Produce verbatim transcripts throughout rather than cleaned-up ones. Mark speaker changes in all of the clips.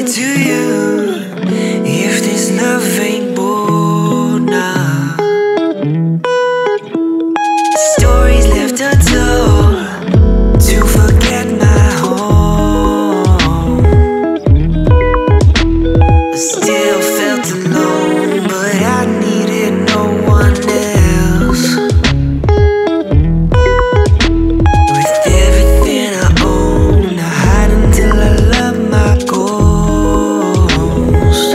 Speaker 1: it to you if this love ain't bored now. Stories left untold to forget my home. I still felt alone, but I needed no one else. With everything I own, I hide until I love my ghost.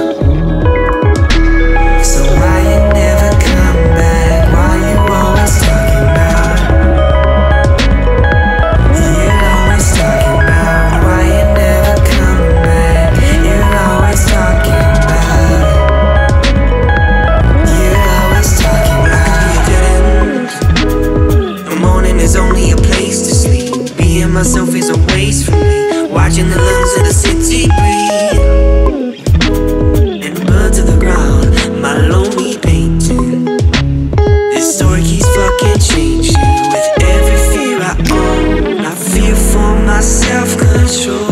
Speaker 1: So why you never come back? Why you always talking about? You're always talking about why you never come back. You're always talking about it. You're always talking about it. The morning is only a place to sleep. Being myself is a waste for me. Watching the lungs of the city breathe and burn to the ground my lonely painting. This story keeps fucking changing. With every fear I own, I fear for my self-control.